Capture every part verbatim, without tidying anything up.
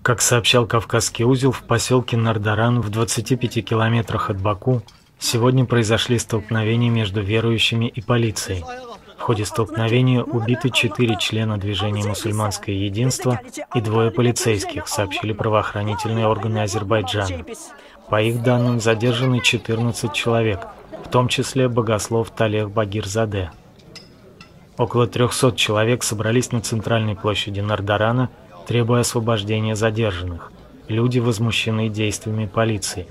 Как сообщал Кавказский узел, в поселке Нардаран в двадцати пяти километрах от Баку сегодня произошли столкновения между верующими и полицией. В ходе столкновения убиты четыре члена движения «Мусульманское единство» и двое полицейских, сообщили правоохранительные органы Азербайджана. По их данным, задержаны четырнадцать человек, в том числе богослов Талех Багирзаде. Около трёхсот человек собрались на центральной площади Нардарана, требуя освобождения задержанных. Люди возмущены действиями полиции.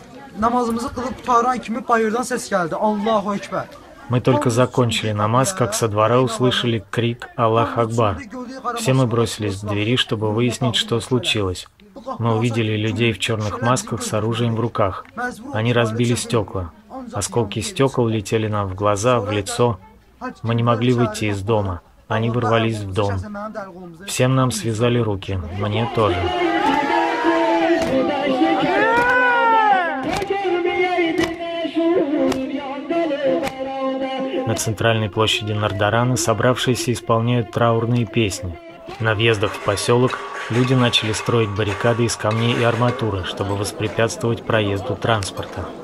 Мы только закончили намаз, как со двора услышали крик «Аллах Акбар». Все мы бросились к двери, чтобы выяснить, что случилось. Мы увидели людей в черных масках с оружием в руках. Они разбили стекла. Осколки стекол летели нам в глаза, в лицо. Мы не могли выйти из дома. Они ворвались в дом. Всем нам связали руки. Мне тоже. На центральной площади Нардарана собравшиеся исполняют траурные песни. На въездах в поселок люди начали строить баррикады из камней и арматуры, чтобы воспрепятствовать проезду транспорта.